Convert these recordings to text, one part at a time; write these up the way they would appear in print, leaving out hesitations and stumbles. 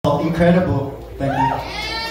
Incredible. Thank you.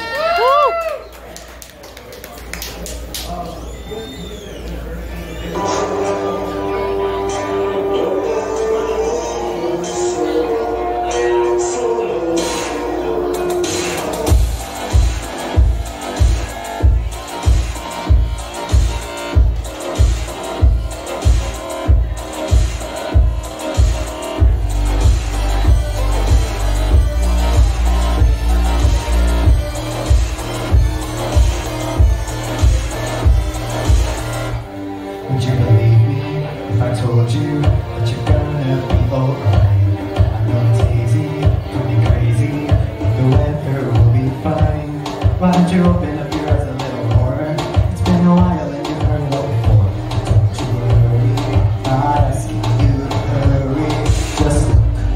Would you believe me if I told you that you're gonna be alright? I know it's easy, could be crazy, but the weather will be fine. Why don't you open up your eyes a little more? It's been a while and you've heard it all before. Don't you worry, I'm not asking you to hurry. Just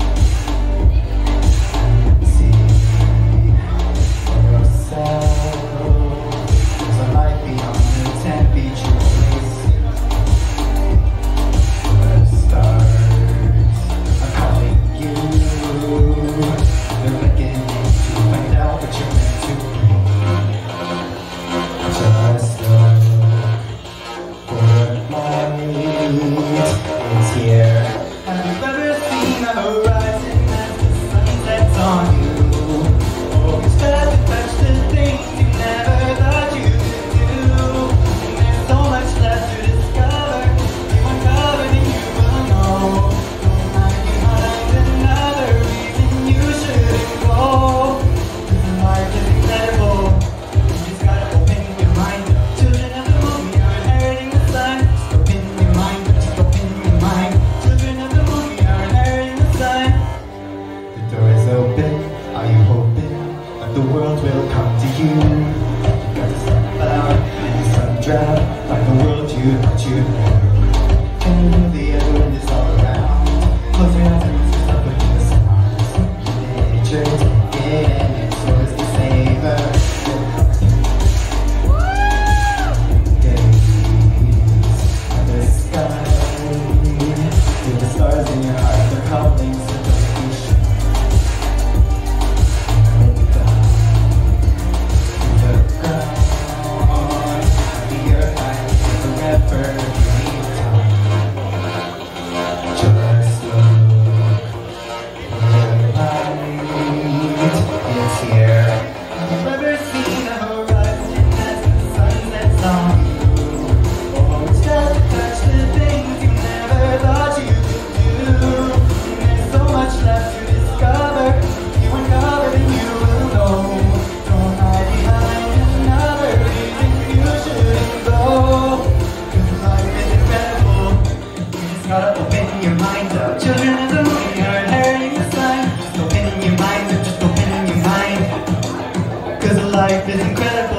look, see for yourself. There's a light beyond the 10 feet you always see. It's here. Have you ever seen the horizon as the sun sets on you? Always tried to touch the things you never thought you could do. And there's so much left to discover. You uncovered and you will know. Don't hide behind another reason you shouldn't go. 'Cause life is incredible. You just gotta open your mind. Children of the moon, we are inheriting the sun. Just open your mind. Open, are you hoping that the world will come to you? You got the sunflower and the sun drown, like the world you thought you knew. Can you feel the other wind is all around? Close your eyes and listen up with the sounds. Nature taking it, so is the savor. Days of the sky, feel the stars in your heart, they're calling, so don't be shy. Gotta open your mind up. Children of the moon, we are inheriting the sun. Just open your mind up, just open your mind. 'Cause life is incredible.